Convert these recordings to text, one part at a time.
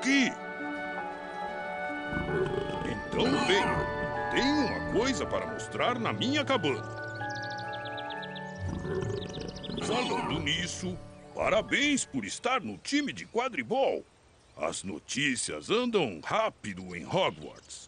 aqui. Então venha. Tenho uma coisa para mostrar na minha cabana. Falando nisso, parabéns por estar no time de quadribol. As notícias andam rápido em Hogwarts.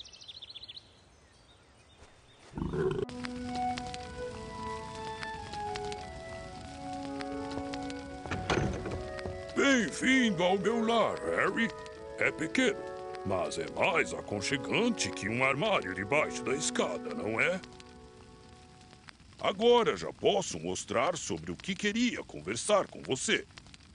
Bem-vindo ao meu lar, Harry. É pequeno, mas é mais aconchegante que um armário debaixo da escada, não é? Agora já posso mostrar sobre o que queria conversar com você.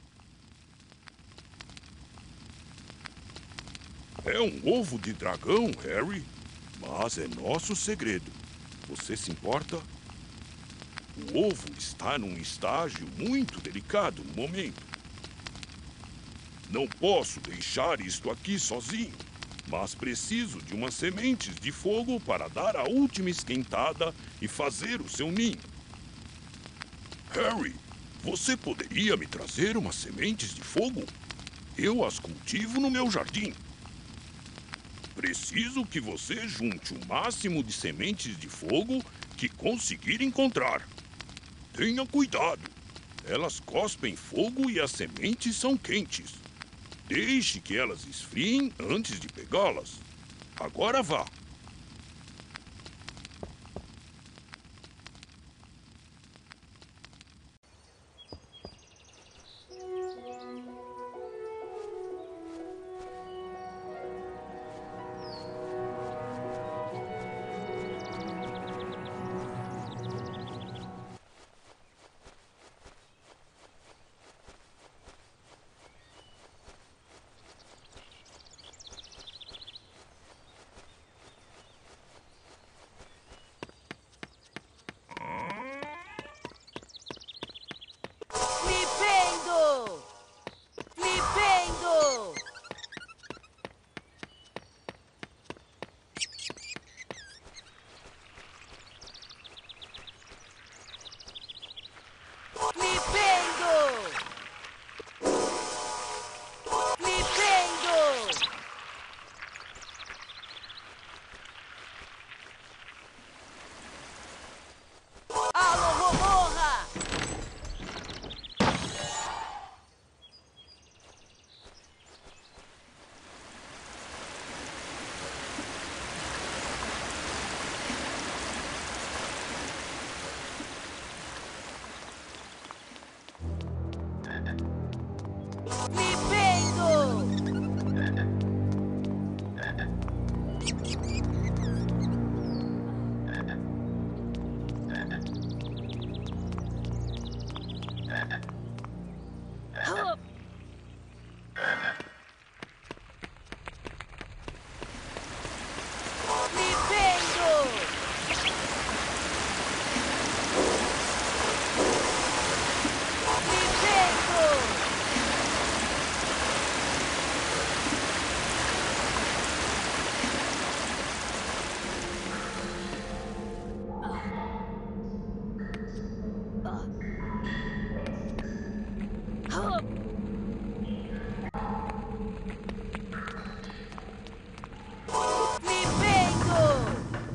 É um ovo de dragão, Harry, mas é nosso segredo. Você se importa? O ovo está num estágio muito delicado no momento. Não posso deixar isto aqui sozinho, mas preciso de umas sementes de fogo para dar a última esquentada e fazer o seu ninho. Harry, você poderia me trazer umas sementes de fogo? Eu as cultivo no meu jardim. Preciso que você junte o máximo de sementes de fogo que conseguir encontrar. Tenha cuidado. Elas cospem fogo e as sementes são quentes. Deixe que elas esfriem antes de pegá-las. Agora vá. Flipendo! Flipendo! Flipendo! Flipendo! Alô, Romorra! Flipendo! Hup! Flipendo! Flipendo! Hup! Flipendo!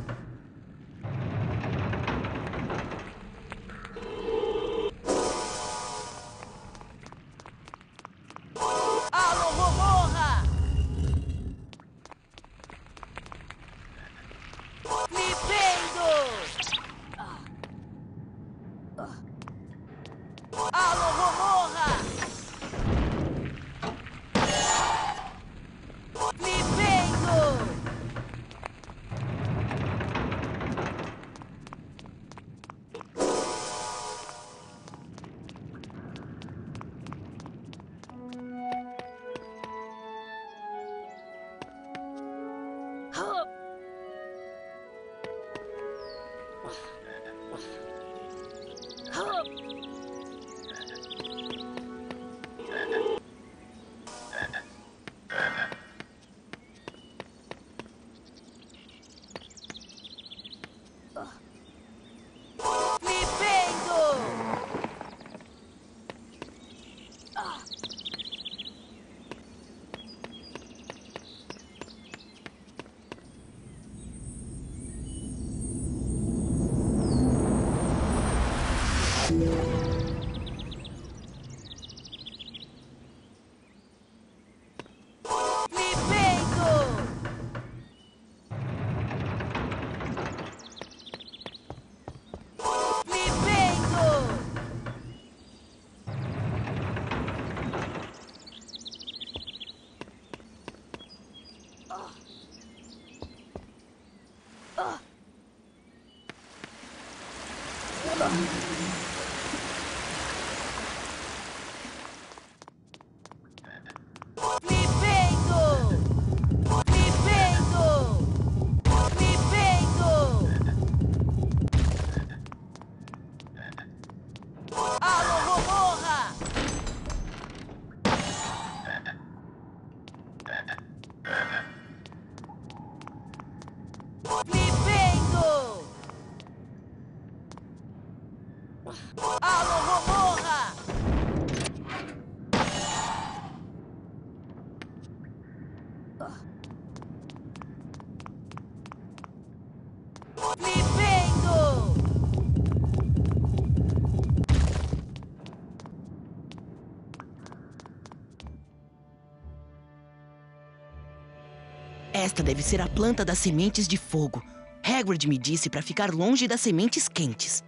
Alô, Romorra! Flipendo! Alô, Romorra! Flipendo! Hup! Hup! Esta deve ser a planta das sementes de fogo. Hagrid me disse para ficar longe das sementes quentes.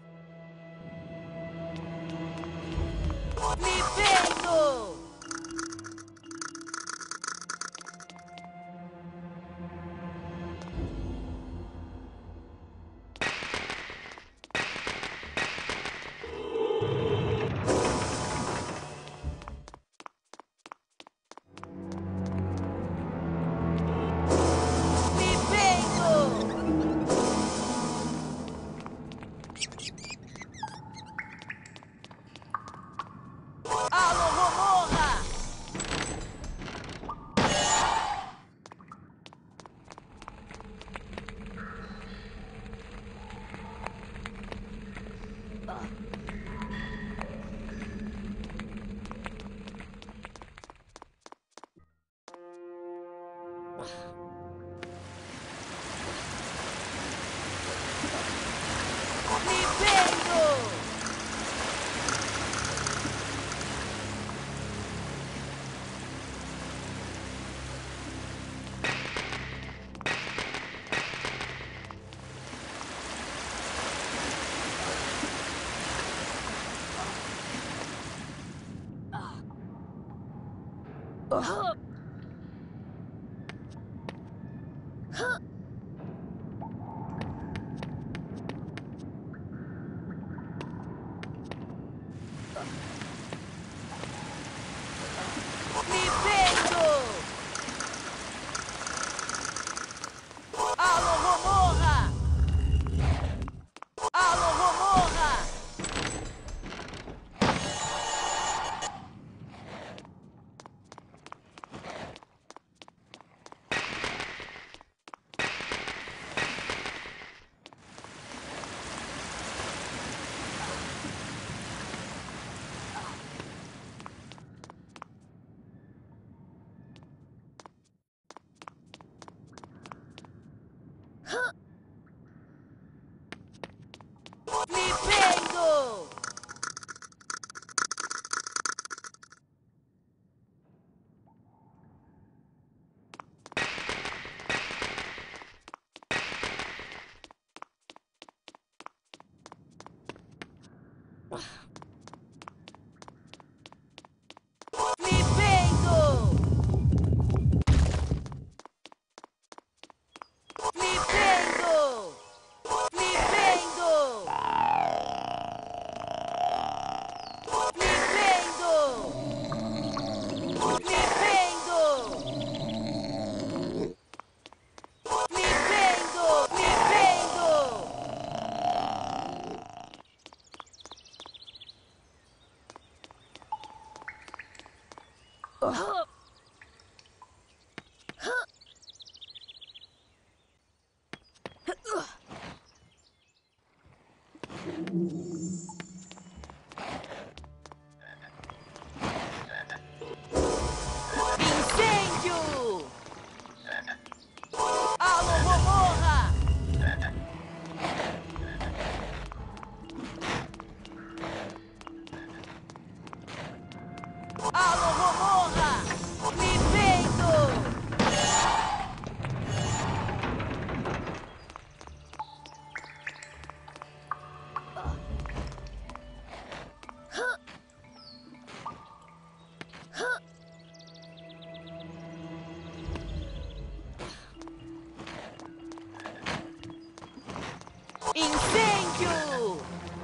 Incêndio!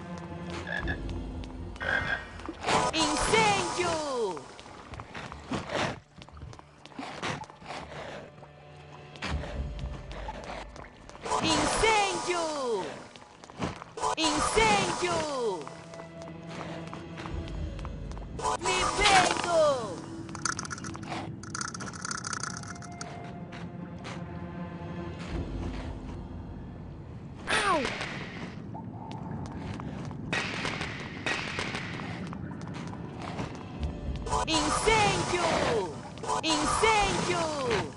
Incêndio! Incêndio! Incêndio! Me pego! Au! Incêndio! Incêndio!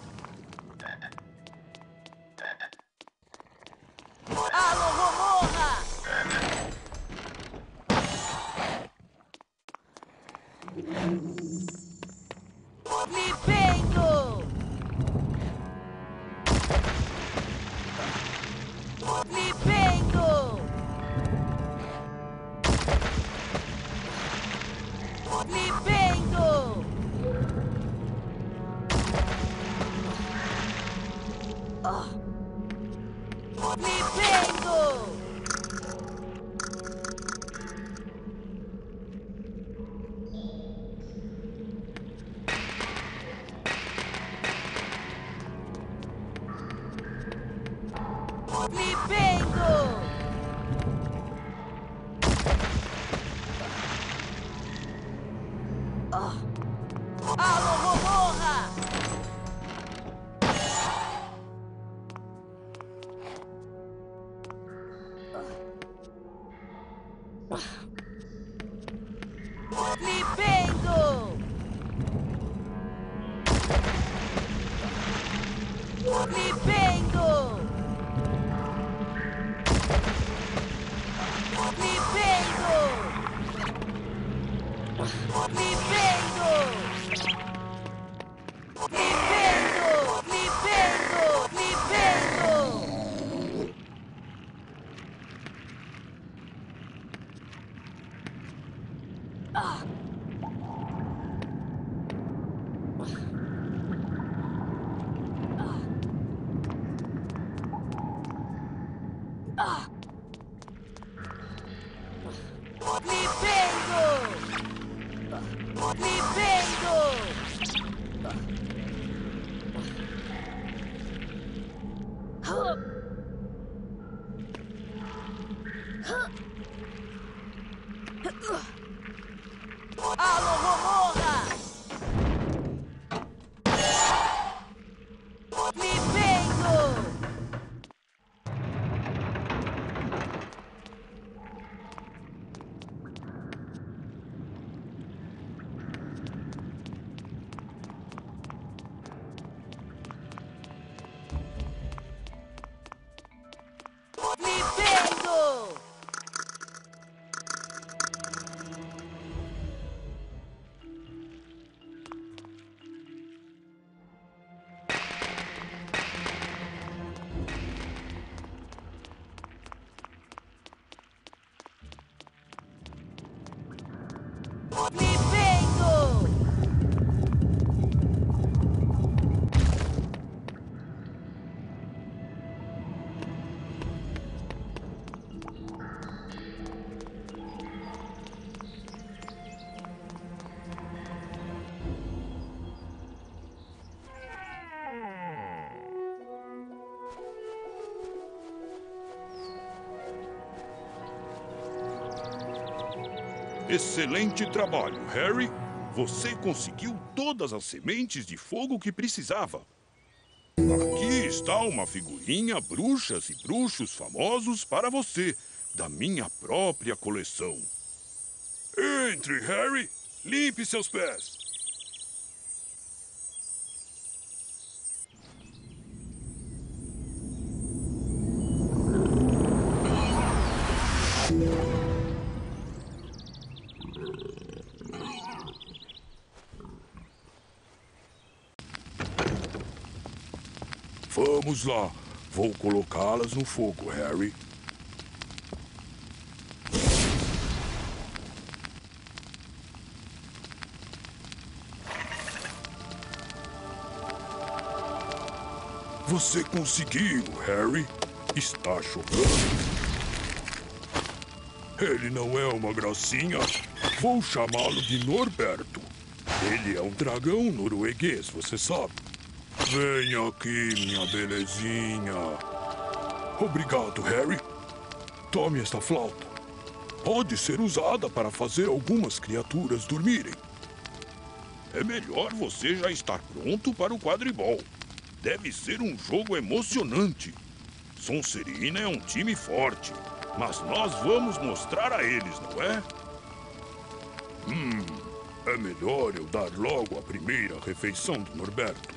Alô, Romorra! Me pego! Me pego! Me pego! Me pego! Me pego! Alô, Romorra! Me pego! Me pego! Me pego! Me pego! Me pego! Me pego! Me pego! Me pego! Me pego! Alô, Romorra! Me pego! Me pego! Me pego! Excelente trabalho, Harry. Você conseguiu todas as sementes de fogo que precisava. Aqui está uma figurinha bruxas e bruxos famosos para você, da minha própria coleção. Entre, Harry. Limpe seus pés. Vamos lá. Vou colocá-las no fogo, Harry. Você conseguiu, Harry. Está chovendo. Ele não é uma gracinha. Vou chamá-lo de Norberto. Ele é um dragão norueguês, você sabe. Venha aqui, minha belezinha. Obrigado, Harry. Tome esta flauta. Pode ser usada para fazer algumas criaturas dormirem. É melhor você já estar pronto para o quadribol. Deve ser um jogo emocionante. Sonserina é um time forte, mas nós vamos mostrar a eles, não é? É melhor eu dar logo a primeira refeição do Norberto.